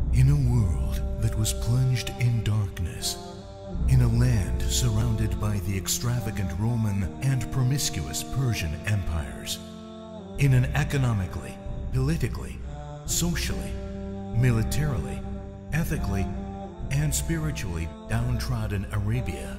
In a world that was plunged in darkness, in a land surrounded by the extravagant Roman and promiscuous Persian empires, in an economically, politically, socially, militarily, ethically, and spiritually downtrodden Arabia,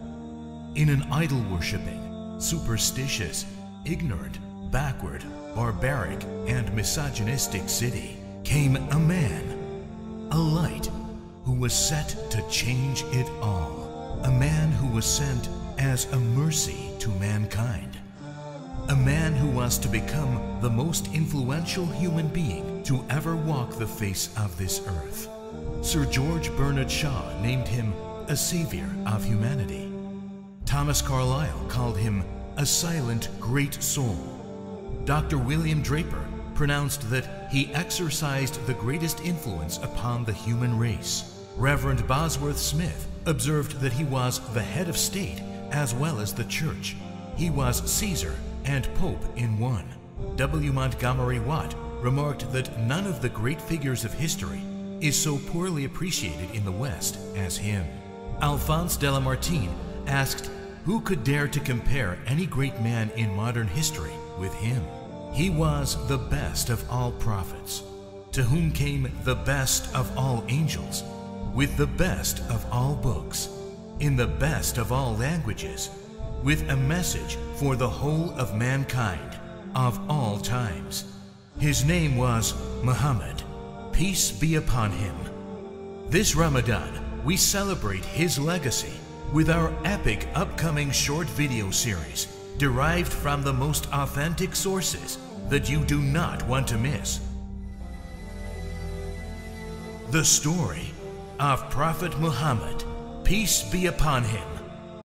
in an idol-worshipping, superstitious, ignorant, backward, barbaric, and misogynistic city, came a man, a light, who was set to change it all. A man who was sent as a mercy to mankind. A man who was to become the most influential human being to ever walk the face of this earth. Sir George Bernard Shaw named him a savior of humanity. Thomas Carlyle called him a silent great soul. Dr. William Draper pronounced that he exercised the greatest influence upon the human race. Reverend Bosworth Smith observed that he was the head of state as well as the church. He was Caesar and Pope in one. W. Montgomery Watt remarked that none of the great figures of history is so poorly appreciated in the West as him. Alphonse de Lamartine asked, who could dare to compare any great man in modern history with him? He was the best of all prophets, to whom came the best of all angels, with the best of all books, in the best of all languages, with a message for the whole of mankind, of all times. His name was Muhammad, peace be upon him. This Ramadan, we celebrate his legacy with our epic upcoming short video series, derived from the most authentic sources that you do not want to miss. The story of Prophet Muhammad, peace be upon him.